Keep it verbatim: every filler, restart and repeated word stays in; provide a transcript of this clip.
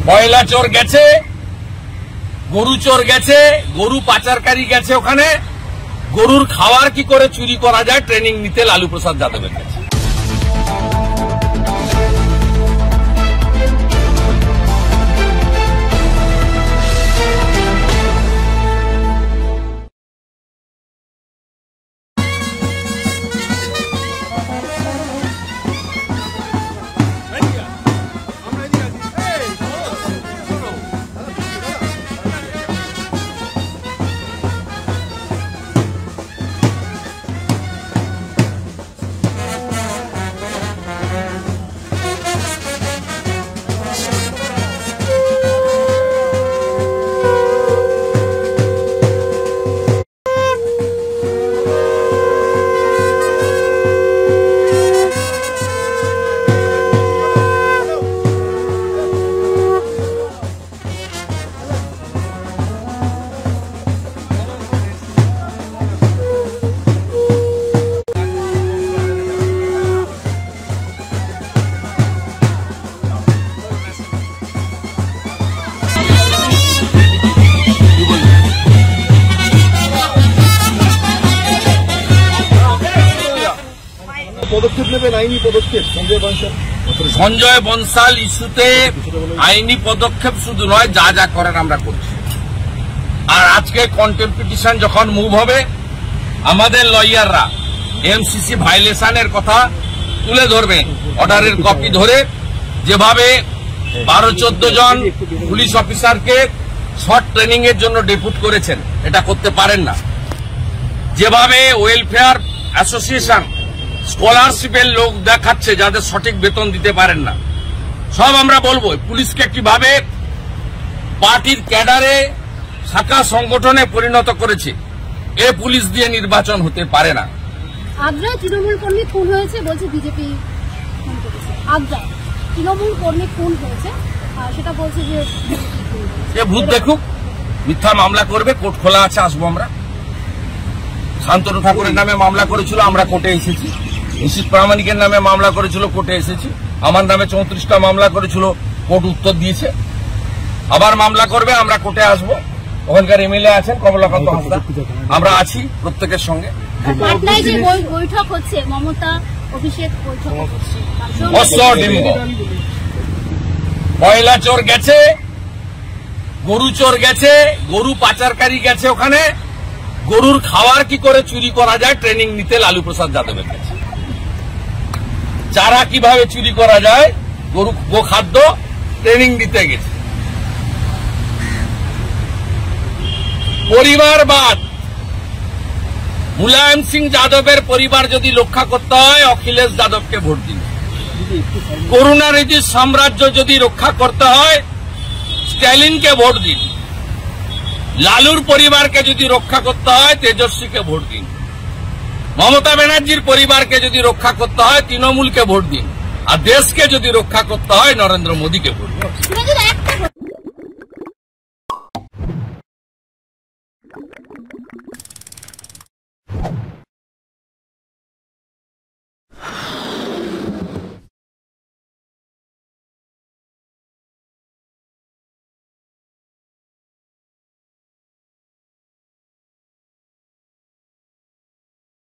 কয়লা চোর গেছে, গরু চোর গেছে, গরু পাচারকারী গেছে, ওখানে গরুর খাবার কি করে চুরি করা যায় ট্রেনিং নিতে লালু প্রসাদ যাদবের কাছে। পদক্ষেপ নেবেন আইনি পদক্ষেপ সঞ্জয় বনসাল সঞ্জয় বনসাল ইস্যুতে আইনি পদক্ষেপ শুধু নয়, যা যা করেন আমরা করছি। আর আজকে কন্টেম্প পিটিশন যখন মুভ হবে, আমাদের লয়াররা এমসিসি ভাইলেশনের কথা তুলে ধরবেন, অর্ডারের কপি ধরে, যেভাবে বারো চোদ্দ জন পুলিশ অফিসারকে শর্ট ট্রেনিং এর জন্য ডেপুট করেছেন, এটা করতে পারেন না। যেভাবে ওয়েলফেয়ার অ্যাসোসিয়েশন স্কলারশিপের লোক দেখাচ্ছে যাদের সঠিক বেতন দিতে পারেন না, সব আমরা বলবো পুলিশকে কিভাবে পার্টির ক্যাডারে শাখা সংগঠনে পরিণত করেছে। এ পুলিশ দিয়ে নির্বাচন হতে পারে না। আগ্রায় তৃণমূল কর্মী খুন হয়েছে বলছে বিজেপি। আগ্রায় তৃণমূল কর্মী খুন হয়েছে, সেটা বলছে যে এ ভূত দেখুক, মিথ্যা মামলা করবে, কোর্ট খোলা আছে, আসবো আমরা। শান্তনু ঠাকুরের নামে মামলা করেছিল, আমরা কোর্টে এসেছি। নিশীথ প্রামাণিকের নামে মামলা করেছিল, কোর্টে এসেছি। আমার নামে চৌত্রিশটা মামলা করেছিল, কোর্ট উত্তর দিয়েছে। আবার মামলা করবে, আমরা কোর্টে আসবো। ওখানকার এমএলএ আছেন কমলাকান্ত হাসদা, আমরা আছি প্রত্যেকের সঙ্গে। বৈঠক হচ্ছে, মমতা অভিষেক বৈঠক হচ্ছে। কয়লা চোর গেছে, গরু চোর গেছে, গরু পাচারকারী গেছে, ওখানে গরুর খাবার কি করে চুরি করা যায় ট্রেনিং নিতে লালু প্রসাদ যাদবের কাছে। চারা কিভাবে চুরি করা যায়, গরু গোখাদ্য ট্রেনিং দিতে গেছে। পরিবারবাদ, মুলায়ম সিং যাদবের পরিবার যদি রক্ষা করতে হয়, অখিলেশ যাদবকে ভোট দিন। করুণানিধির সাম্রাজ্য যদি রক্ষা করতে হয়, স্ট্যালিনকে ভোট দিন। লালুর পরিবারকে যদি রক্ষা করতে হয়, তেজস্বীকে ভোট দিন। মমতা ব্যানার্জির পরিবারকে যদি রক্ষা করতে হয়, তৃণমূলকে ভোট দিন। আর দেশকে যদি রক্ষা করতে হয়, নরেন্দ্র মোদীকে ভোট দিন।